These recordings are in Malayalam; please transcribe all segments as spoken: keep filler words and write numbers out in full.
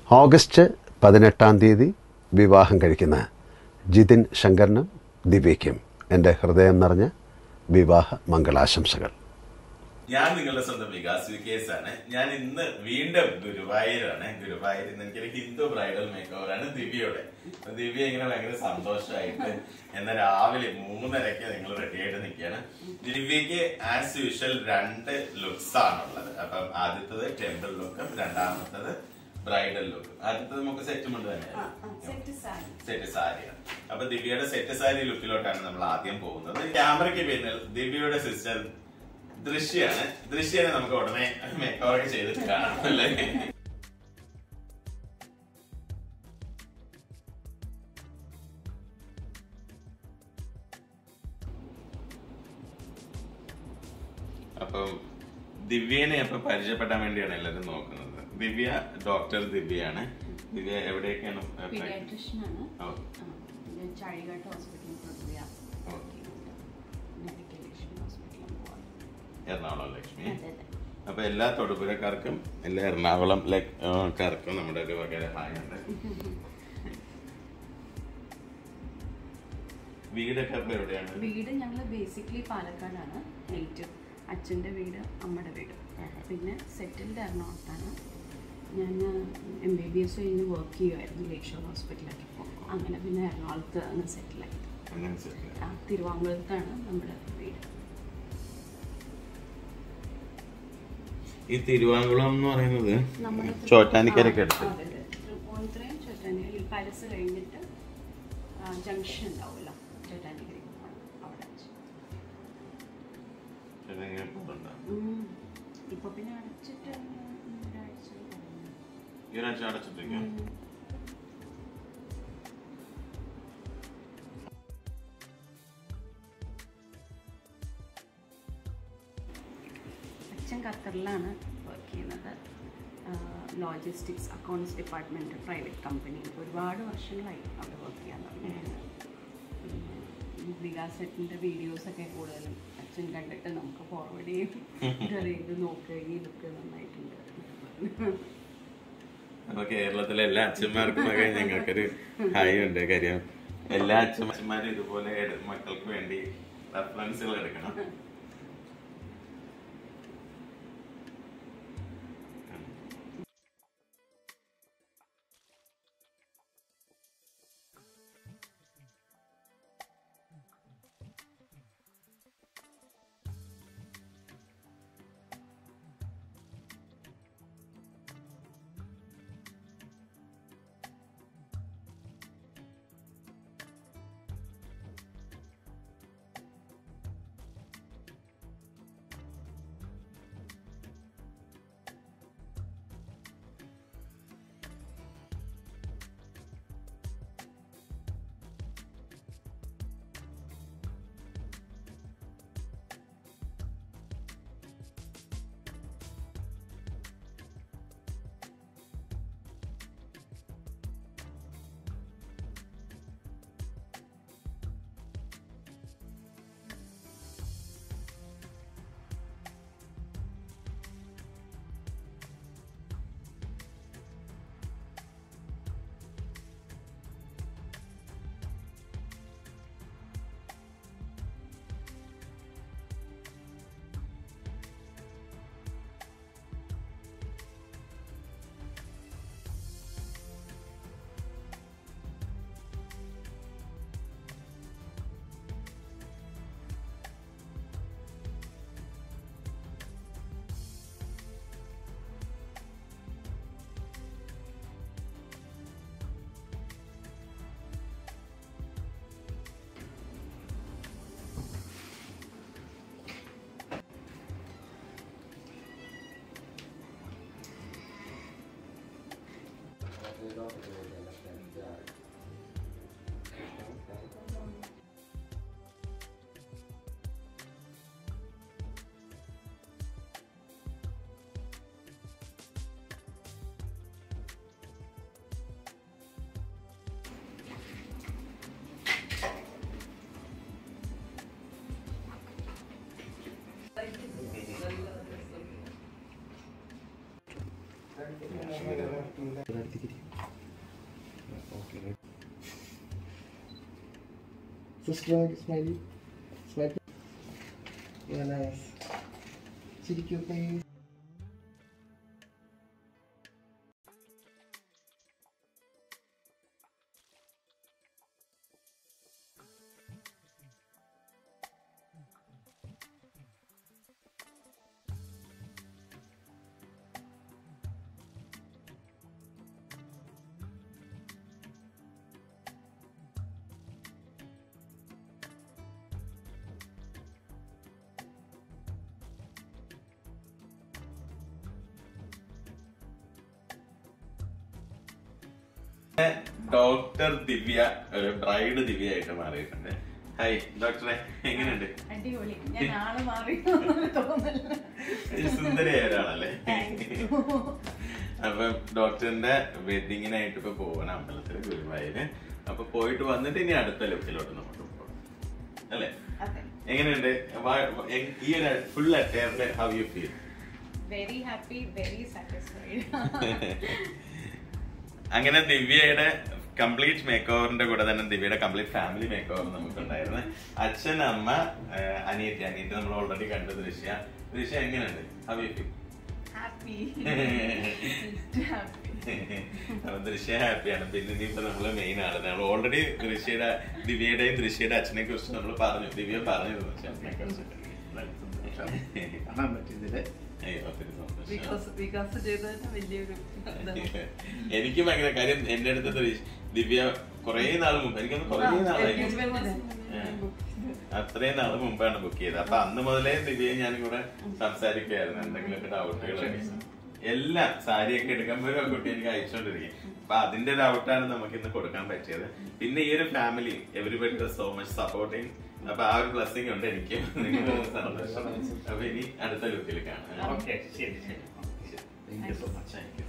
ഓഗസ്റ്റ് പതിനെട്ടാം തീയതി വിവാഹം കഴിക്കുന്ന ജിതിൻ ശങ്കറിനും ദിവ്യയ്ക്കും എൻ്റെ ഹൃദയം നിറഞ്ഞ വിവാഹ മംഗളാശംസകൾ. ഞാൻ നിങ്ങളുടെ സ്വന്തം വികാസ് വികേസ് ആണ്. ഞാൻ ഇന്ന് വീണ്ടും ഗുരുവായൂരാണ്. ഗുരുവായൂരിൽ നിന്ന് എനിക്കൊരു ഹിന്ദു ബ്രൈഡൽ മേക്ക് ഓവറാണ് ദിവ്യയുടെ. ദിവ്യ ഇങ്ങനെ ഭയങ്കര സന്തോഷമായിട്ട് എന്നാൽ രാവിലെ മൂന്നരക്ക് നിങ്ങൾ റെഡി ആയിട്ട് നിൽക്കുകയാണ്. ദിവ്യക്ക് ആസ് യൂഷ്വൽ രണ്ട് ലുക്സ് ആണുള്ളത്. അപ്പം ആദ്യത്തത് ടെമ്പിൾ ലുക്കും രണ്ടാമത്തത് ബ്രൈഡൽ ലുക്കും. ആദ്യത്തത് നമുക്ക് സെറ്റ് മുണ്ട് തന്നെയാണ്, സെറ്റ് സാരിയാണ്. അപ്പൊ ദിവ്യയുടെ സെറ്റ് സാരി ലുക്കിലോട്ടാണ് നമ്മൾ ആദ്യം പോകുന്നത്. ക്യാമറയ്ക്ക് പിന്നിൽ ദിവ്യയുടെ സിസ്റ്റർ ദൃശ്യാണ്. ദൃശ്യനെ നമുക്ക് ഉടനെ മേക്ക് ഓവർ ചെയ്തിട്ട് കാണാം അല്ലേ? അപ്പം ദിവ്യനെ അപ്പൊ പരിചയപ്പെടാൻ വേണ്ടിയാണ് എല്ലാവരും നോക്കുന്നത്. ദിവ്യ ഡോക്ടർ ദിവ്യയാണ്. ദിവ്യ എവിടെയൊക്കെയാണ്? എറണാകുളം ലക്ഷ്മി. അപ്പൊ എല്ലാ തൊടുപുഴക്കാർക്കും എല്ലാ എറണാകുളം ക്കാർക്കും നമ്മുടെ ഒരു വക ഹായ് ഉണ്ട്. വീടൊക്കെ അപ്പൊ എവിടെയാണ്? വീട് ഞങ്ങള് ബേസിക്കലി പാലക്കാടാണ്. നേറ്റീവ് അച്ഛൻ്റെ വീട്, അമ്മയുടെ വീട്. പിന്നെ സെറ്റിൽഡ് എറണാകുളത്താണ്. ഞാൻ എം ബി ബി എസ് കഴിഞ്ഞ് വർക്ക് ചെയ്യുമായിരുന്നു ലേക്ഷോർ ഹോസ്പിറ്റലിൽ. അങ്ങനെ പിന്നെ എറണാകുളത്ത് അങ്ങ് സെറ്റിലായി. തിരുവാങ്കുളത്താണ് നമ്മുടെ വീട്. ഈ തിരുവാങ്കുളം എന്ന് പറയുന്നത് ചോറ്റാനിക്കരയ്ക്ക് അടുത്ത്. തൃപ്പൂണിത്തുറയും ചോറ്റാനിക്കര പാലസ് കഴിഞ്ഞിട്ട് ജംഗ്ഷൻ ഉണ്ടാവുമല്ലോ, ചോറ്റാനിക്കരയ്ക്ക് അവിടെ. ഇപ്പൊ പിന്നെ അടച്ചിട്ട് ഈ ഒരാഴ്ച അടച്ചിട്ടിരിക്കും. അച്ഛൻ ഖത്തറിലാണ് വർക്ക് ചെയ്യുന്നത്. Logistics accounts department private company. ഒരുപാട് വർഷങ്ങളായി അവിടെ വർക്ക് ചെയ്യാൻ തുടങ്ങിയത്. പിന്നെ വികാസത്തിൻ്റെ വീഡിയോസൊക്കെ കൂടുതലും അച്ഛൻ കണ്ടിട്ട് നമുക്ക് ഫോർവേഡ് ചെയ്ത് ഇത് നോക്കുക, ഈ ലുക്ക് നന്നായിട്ടുണ്ട്. അപ്പൊ കേരളത്തിലെ എല്ലാ അച്ഛന്മാർക്കും ഒക്കെ ഞങ്ങൾക്കൊരു ഹായ് ഉണ്ട്. കാര്യം എല്ലാ അച്ഛന്മാരും ഇതുപോലെ മക്കൾക്ക് വേണ്ടി റെഫറൻസുകൾ എടുക്കണം. Okay. Sister, smile. Smile. Yeah, nice. Chirikyu, please. Doctor Divya ഒരു ബ്രൈഡ് ദിവ്യ ആയിട്ട് മാറിയിട്ടുണ്ട്. ഹായ് ഡോക്ടറെ, എങ്ങനെയുണ്ട്? അടിപൊളി. ഞാൻ ആള് മാറി തോന്നുന്നില്ല. സുന്ദരിയായ ഒരാളല്ലേ? അപ്പൊ ഡോക്ടറിന്റെ വെഡിങ്ങിനായിട്ട് ഇപ്പൊ പോകണം അമ്പലത്തില് ഗുരുവായൂര്. അപ്പൊ പോയിട്ട് വന്നിട്ട് ഇനി അടുത്ത ലുക്കിലോട്ട് നമുക്ക് പോകാം അല്ലെ? എങ്ങനെയുണ്ട് ഈ ഒരു ഫുൾ അറ്റയറില്? How you feel? Very happy, very satisfied. അങ്ങനെ ദിവ്യയുടെ കംപ്ലീറ്റ് മേക്ക് ഓവറിന്റെ കൂടെ തന്നെ ദിവ്യയുടെ കംപ്ലീറ്റ് ഫാമിലി മേക്ക് ഓവർ നമുക്കുണ്ടായിരുന്നു. അച്ഛൻ, അമ്മ, അനിയത്തി. അനിയത്തി നമ്മൾ ഓൾറെഡി കണ്ട ദൃശ്യ. ദൃശ്യ എങ്ങനെയുണ്ട്? How you feel? ഹാപ്പി. അപ്പൊ ദൃശ്യ ഹാപ്പിയാണ്. പിന്നെ ഇനിയിപ്പോ നമ്മള് മെയിൻ ആണ്, നമ്മൾ ഓൾറെഡി ദൃശ്യയുടെ ദിവ്യയുടെയും ദൃശ്യയുടെ അച്ഛനെ കുറിച്ച് നമ്മൾ പറഞ്ഞു. ദിവ്യ പറഞ്ഞു അച്ഛനെ കുറിച്ചിട്ട്. എനിക്ക് ഭയങ്കര കാര്യം. എന്റെ അടുത്ത് ദിവ്യ കൊറേ നാൾ മുമ്പ്, എനിക്കൊന്ന് കൊറേ നാളായി, അത്രയും നാള് മുമ്പാണ് ബുക്ക് ചെയ്തത്. അപ്പൊ അന്ന് മുതലേ ദിവ്യയെ ഞാൻ കൂടെ സംസാരിക്കുകയായിരുന്നു എന്തെങ്കിലുമൊക്കെ ഡൗട്ടുകളൊക്കെ. എല്ലാം സാരിയൊക്കെ എടുക്കുമ്പോഴും ആ കുട്ടി എനിക്ക് അയച്ചുകൊണ്ടിരിക്കും. അപ്പൊ അതിന്റെ ഡൗട്ടാണ് നമുക്ക് ഇന്ന് കൊടുക്കാൻ പറ്റിയത്. പിന്നെ ഈ ഒരു family everybody so much supporting. അപ്പൊ ആ ഒരു ബ്ലെസ്സിംഗ് ഉണ്ട് എനിക്ക്. നിങ്ങൾക്ക് സന്തോഷം. അപ്പൊ ഇനി അടുത്ത ലുക്കിൽ കാണാം. ഓക്കെ, ശരി ശരി. Thank you so much. Thank you.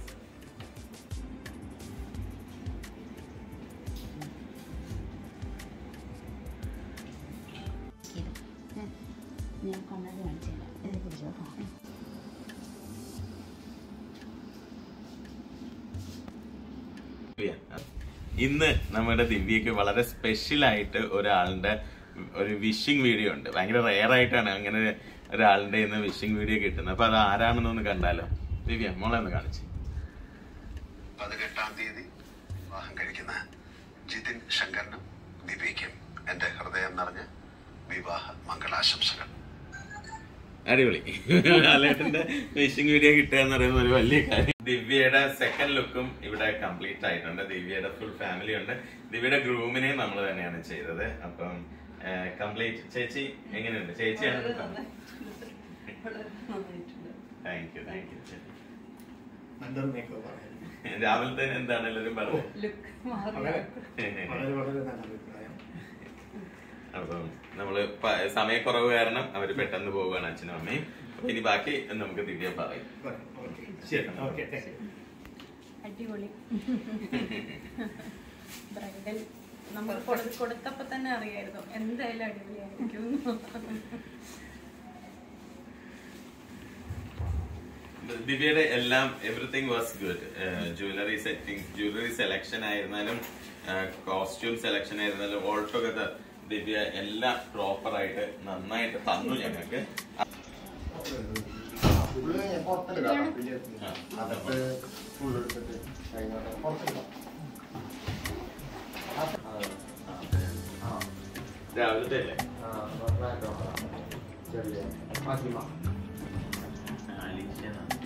ഞാൻ കണ്ണാടി കാണിച്ചില്ല. ഇതിനെ കുറിച്ചോ? ഇന്ന് നമ്മുടെ ദിവ്യക്ക് വളരെ സ്പെഷ്യൽ ആയിട്ട് ഒരാളുടെ ഒരു വിഷിംഗ് വീഡിയോ ഉണ്ട്. ഭയങ്കര റെയർ ആയിട്ടാണ് അങ്ങനെ ഒരാളുടെ ഇന്ന് വിഷിംഗ് വീഡിയോ കിട്ടുന്നത്. അപ്പൊ അത് ആരാണെന്നൊന്ന് കണ്ടാലോ? ദിവ്യ മോളെ ഒന്ന് കാണിച്ചു. പതിനെട്ടാം തീയതി വിവാഹം കഴിക്കുന്ന ജിതിൻ ശങ്കറിനും ദിവ്യയ്ക്കും എന്റെ ഹൃദയം നിറഞ്ഞ വിവാഹ മംഗളാശംസകൾ. അടിപൊളി. ലാലേട്ടന്റെ വിഷിംഗ് വീഡിയോ കിട്ടുക എന്ന് പറയുന്നത് ഒരു വലിയ കാര്യം. ദിവ്യയുടെ സെക്കൻഡ് ലുക്കും ഇവിടെ കംപ്ലീറ്റ് ആയിട്ടുണ്ട്. ദിവ്യയുടെ ഫുൾ ഫാമിലി ഉണ്ട്. ദിവ്യയുടെ ഗ്രൂമിനെയും നമ്മൾ തന്നെയാണ് ചെയ്തത്. അപ്പം കംപ്ലീറ്റ്. ചേച്ചി എങ്ങനെയുണ്ട്? ചേച്ചിയാണ്. Thank you thank you. രാവിലത്തെ എന്താണ് എല്ലാവരും പറഞ്ഞത്? അപ്പം നമ്മള് സമയക്കുറവ് കാരണം അവര് പെട്ടെന്ന് പോവുകയാണ് അച്ഛനും അമ്മയും. ഇനി ബാക്കി നമുക്ക് ദിവ്യ പറയും. അടിപൊളി. ബ്രൈഡൽ നമ്മൾ കൊടുത്തപ്പോ തന്നെ അറിയായിരുന്നു എന്തായാലും അടിപൊളിയായിരിക്കും. ദിവ്യയുടെ എല്ലാം everything was good. Jewellery setting, jewellery selection ആയിരുന്നാലും കോസ്റ്റ്യൂം സെലക്ഷൻ ആയിരുന്നാലും ഓൾ ടുഗദർ ദിവ്യ എല്ലാം പ്രോപ്പർ ആയിട്ട് നന്നായിട്ട് തന്നു ഞങ്ങൾക്ക്. രാവിലത്തെ അല്ലേ? ആലിഷ്യ